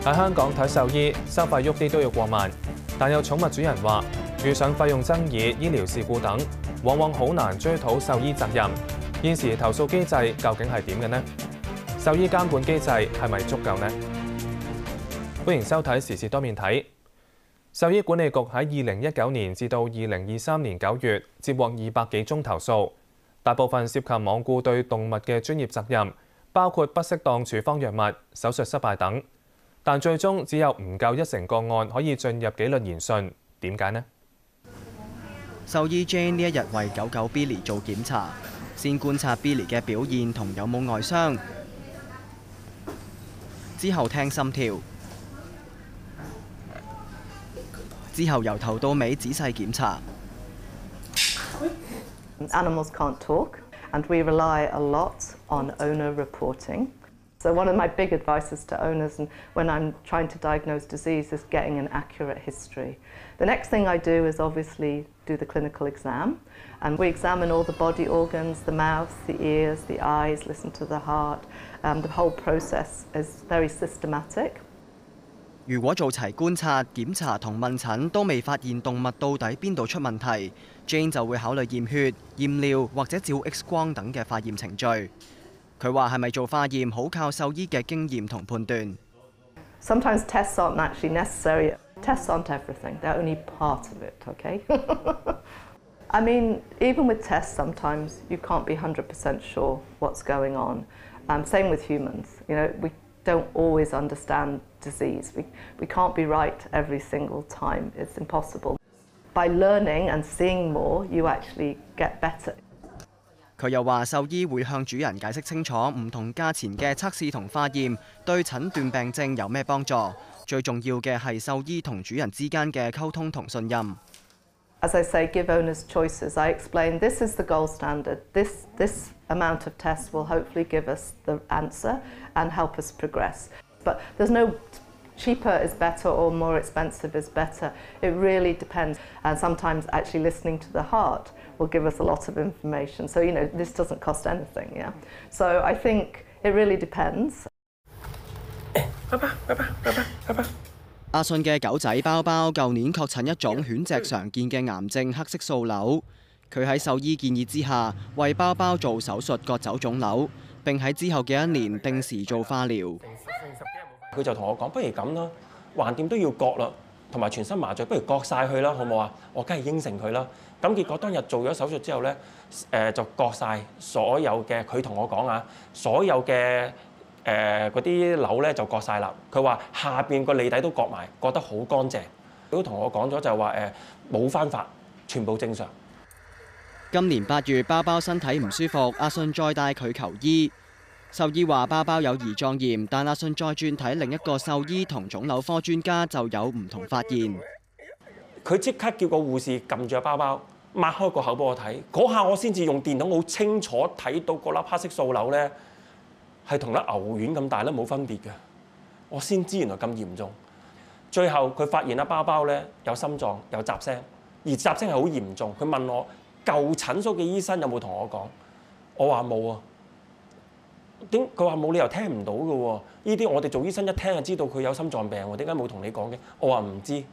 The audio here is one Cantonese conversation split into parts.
喺香港睇獸醫收費喐啲都要過萬，但有寵物主人話遇上費用爭議、醫療事故等，往往好難追討獸醫責任。現時投訴機制究竟係點嘅呢？獸醫監管機制係咪足夠呢？歡迎收睇時事多面睇。獸醫管理局喺2019年至到2023年9月接獲200幾宗投訴，大部分涉及罔顧對動物嘅專業責任，包括不適當處方藥物、手術失敗等。但最終只有唔夠1成個案可以進入紀律研訊，點解呢？ 獸醫 Jane 呢一日為狗狗 Billy 做檢查，先觀察 Billy 嘅表現同有冇外傷，之後聽心跳，之後由頭到尾仔細檢查。 Animals can't talk, and we rely a lot on owner reporting. So one of my big advices to owners and when I'm trying to diagnose disease is getting an accurate history. The next thing I do is obviously do the clinical exam, and we examine all the body organs, the mouth, the ears, the eyes, listen to the heart. The whole process is very systematic. 如果做齊觀察、檢查同問診都未發現動物到底邊度出問題， Jane 就會考慮驗血、驗尿或者照 X 光等嘅化驗程序。佢話係咪做化驗好靠獸醫嘅經驗同判斷。 Sometimes tests aren't actually necessary. Tests aren't everything. They're only part of it, okay? I mean, even with tests, sometimes you can't be 100% sure what's going on. Same with humans. You know, we don't always understand disease. We can't be right every single time. It's impossible. By learning and seeing more, you actually get better. 佢又話：獸醫會向主人解釋清楚唔同價錢嘅測試同化驗對診斷病症有咩幫助。最重要嘅係獸醫同主人之間嘅溝通同信任。 As I say, give owners choices. I explain this is the gold standard. This amount of tests will hopefully give us the answer and help us progress. But there's no cheaper is better or more expensive is better. It really depends. And sometimes actually listening to the heart will give us a lot of information. So, you know, this doesn't cost anything, yeah? So I think it really depends. 阿信嘅狗仔包包舊年確診一種犬隻常見嘅癌症黑色素瘤。佢喺獸醫建議之下，為包包做手術割走腫瘤，並喺之後嘅1年定時做化療。 佢就同我講：不如咁啦，橫掂都要割啦，同埋全身麻醉，不如割晒佢啦，好唔好啊？我梗係應承佢啦。咁結果當日做咗手術之後咧，就割晒所有嘅。佢同我講啊，所有嘅嗰啲瘤咧就割晒啦。佢話下邊個脷底都割埋，割得好乾淨。佢都同我講咗就係話冇翻發，全部正常。 今年8月，包包身體唔舒服，阿信再帶佢求醫。獸醫話包包有胰臟炎，但阿信再轉睇另一個獸醫同腫瘤科專家就有唔同發現。 佢即刻叫個護士撳住個包包，擘開個口俾我睇。嗰下我先至用電腦好清楚睇到嗰粒黑色素瘤咧係同粒牛丸咁大粒冇分別嘅。我先知原來咁嚴重。最後佢發現包包咧有心臟有雜聲，而雜聲係好嚴重。佢問我舊診所嘅醫生有冇同我講？我話冇啊。佢話冇理由聽唔到嘅喎，呢啲我哋做醫生一聽就知道佢有心臟病喎，點解冇同你講嘅？我話唔知。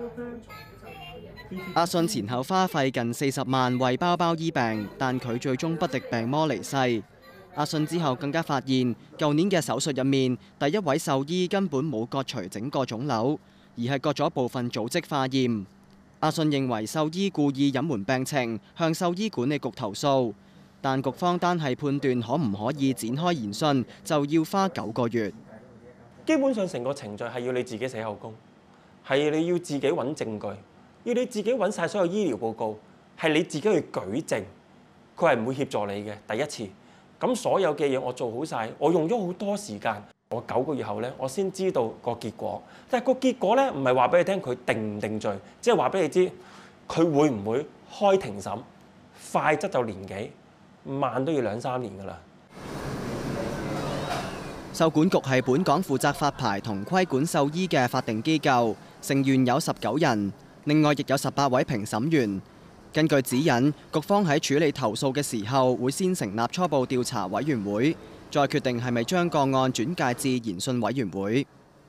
阿信前後花費近40萬為包包醫病，但佢最終不敵病魔離世。阿信之後更加發現，舊年嘅手術入面，第一位獸醫根本冇割除整個腫瘤，而係割咗部分組織化驗。阿信認為獸醫故意隱瞞病情，向獸醫管理局投訴。但局方單係判斷可唔可以展開研訊，就要花9個月。 基本上成個程序係要你自己寫口供，係你要自己揾證據，要你自己揾晒所有醫療報告，係你自己去舉證。佢係唔會協助你嘅。第一次，咁所有嘅嘢我做好晒，我用咗好多時間。我9個月後咧，我先知道個結果。但係個結果咧，唔係話俾你聽佢定唔定罪，即係話俾你知佢會唔會開庭審，快則就年幾。慢都要2、3年㗎啦。 獸管局係本港負責發牌同規管獸醫嘅法定機構，成員有19人，另外亦有18位評審員。根據指引，局方喺處理投訴嘅時候，會先成立初步調查委員會，再決定係咪將個案轉介至研訊委員會。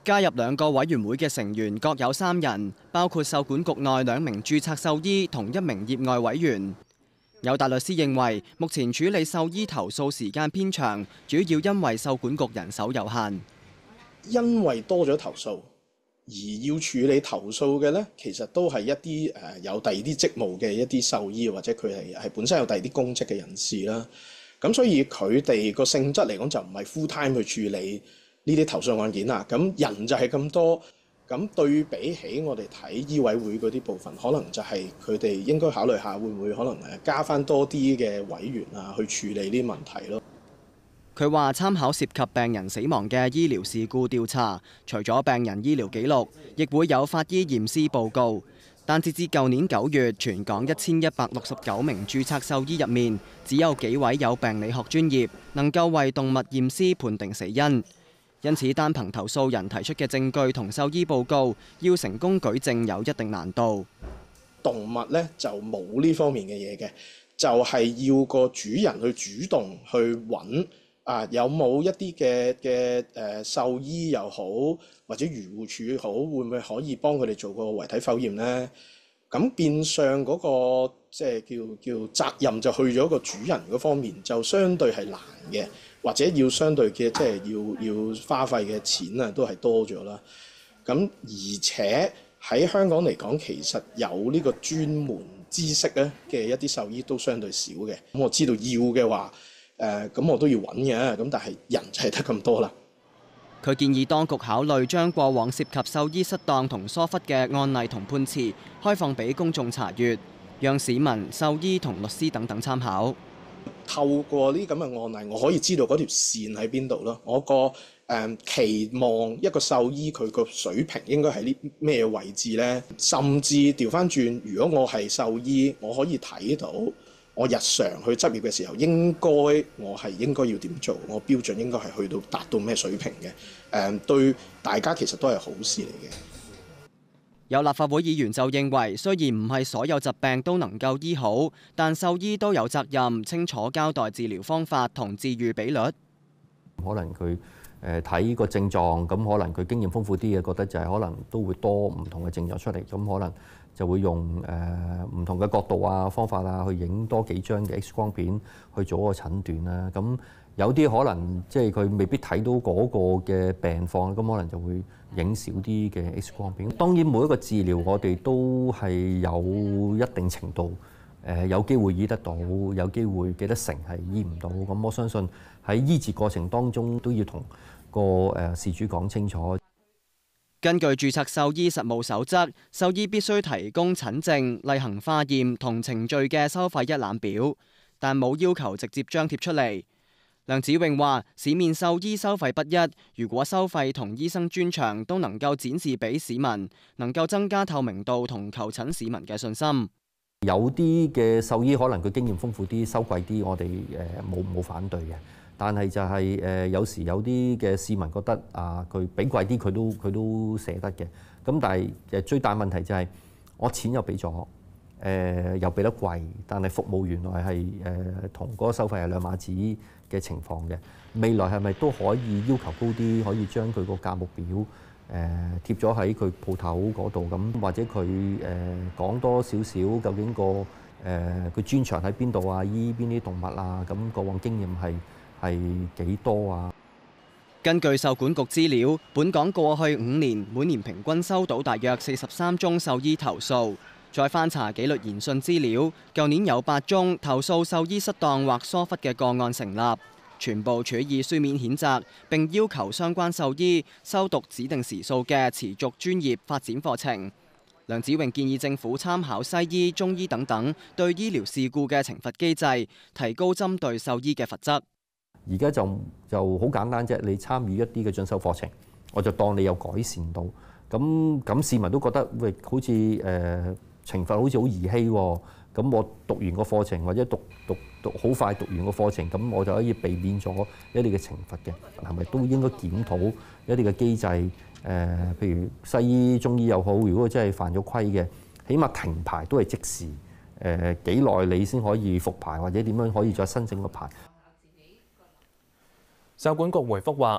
加入兩個委員會嘅成員各有3人，包括受管局內2名註冊獸醫同1名業外委員。有大律師認為，目前處理獸醫投訴時間偏長，主要因為受管局人手有限。 因為多咗投訴，而要處理投訴嘅呢，其實都係一啲有第二啲職務嘅一啲獸醫，或者佢係本身有第二啲公職嘅人士啦。咁所以佢哋個性質嚟講就唔係 full time 去處理呢啲投訴案件啦。咁人就係咁多，咁對比起我哋睇醫委會嗰啲部分，可能就係佢哋應該考慮下會唔會可能加翻多啲嘅委員啊去處理呢啲問題咯。 佢話參考涉及病人死亡嘅醫療事故調查，除咗病人醫療記錄，亦會有法醫驗屍報告。但截至舊年9月，全港1169名註冊獸醫入面，只有幾位有病理學專業能夠為動物驗屍判定死因。因此，單憑投訴人提出嘅證據同獸醫報告，要成功舉證有一定難度。 動物呢就冇呢方面嘅嘢嘅，就係要個主人去主動去揾有冇一啲嘅獸醫又好，或者漁護署好，會唔會可以幫佢哋做個遺體剖驗呢？咁變相嗰個即係叫責任就去咗個主人嗰方面，就相對係難嘅，或者要相對嘅即係要花費嘅錢啊，都係多咗啦。咁而且喺香港嚟講，其實有呢個專門知識咧嘅一啲獸醫都相對少嘅。咁我知道要嘅話，咁我都要揾嘅，咁但係人就係得咁多啦。 佢建議當局考慮將過往涉及獸醫失當同疏忽嘅案例同判詞開放俾公眾查閱，讓市民、獸醫同律師等等參考。 透過呢咁嘅案例，我可以知道嗰條線喺邊度咯。我個期望一個獸醫佢個水平應該係呢咩位置呢？甚至調翻轉，如果我係獸醫，我可以睇到我日常去執業嘅時候，我係應該要點做？我標準應該係去到達到咩水平嘅？對大家其實都係好事嚟嘅。 有立法會議員就認為，雖然唔係所有疾病都能夠醫好，但獸醫都有責任清楚交代治療方法同治癒比率。 可能佢睇個症狀，咁可能佢經驗豐富啲嘅，覺得就係可能都會多唔同嘅症狀出嚟，咁可能就會用唔同嘅角度啊、方法啊，去影多幾張嘅 X 光片去做個診斷啦。咁有啲可能即係佢未必睇到嗰個嘅病況，咁可能就會影少啲嘅 X 光片。當然每一個治療我哋都係有一定程度有機會醫得到，有機會幾多成係醫唔到。咁我相信喺醫治過程當中都要同個事主講清楚。 根據註冊獸醫實務守則，獸醫必須提供診症、例行化驗同程序嘅收費一覽表，但冇要求直接張貼出嚟。梁子穎話：市面獸醫收費不一，如果收費同醫生專長都能夠展示俾市民，能夠增加透明度同求診市民嘅信心。 有啲嘅獸醫可能佢經驗豐富啲，收貴啲，我哋冇反對嘅。但係就係有時有啲嘅市民覺得佢俾貴啲佢都捨得嘅。咁但係最大問題就係我錢又俾咗，又俾得貴，但係服務原來係同嗰個收費係兩碼子嘅情況嘅。未來係咪都可以要求高啲，可以將佢個價目表貼咗喺佢鋪頭嗰度咁，或者佢講多少少究竟個佢專長喺邊度啊？醫邊啲動物啊？咁過往經驗係幾多啊？ 根據獸管局資料，本港過去5年每年平均收到大約43宗獸醫投訴。再翻查紀律研訊資料，舊年有8宗投訴獸醫失當或疏忽嘅個案成立，全部處以書面譴責，並要求相關獸醫修讀指定時數嘅持續專業發展課程。梁子穎建議政府參考西醫、中醫等等對醫療事故嘅懲罰機制，提高針對獸醫嘅罰則。 而家就好簡單啫，你參與一啲嘅進修課程，我就當你有改善到。咁市民都覺得喂，好似懲罰好似好兒戲喎。咁我讀完個課程或者讀好快讀完個課程，咁我就可以避免咗一啲嘅懲罰嘅。係咪都應該檢討一啲嘅機制？譬如西醫、中醫又好，如果真係犯咗規嘅，起碼停牌都係即時。幾耐你先可以復牌，或者點樣可以再申請個牌？ 獸管局回覆話，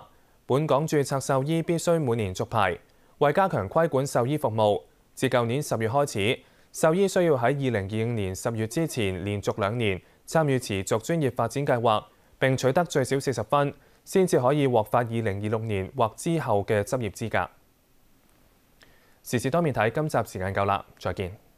本港註冊獸醫必須每年續牌。為加強規管獸醫服務，自舊年10月開始，獸醫需要喺2025年10月之前連續2年參與持續專業發展計劃，並取得最少40分，先至可以獲發2026年或之後嘅執業資格。時事多面睇，今集時間夠啦，再見。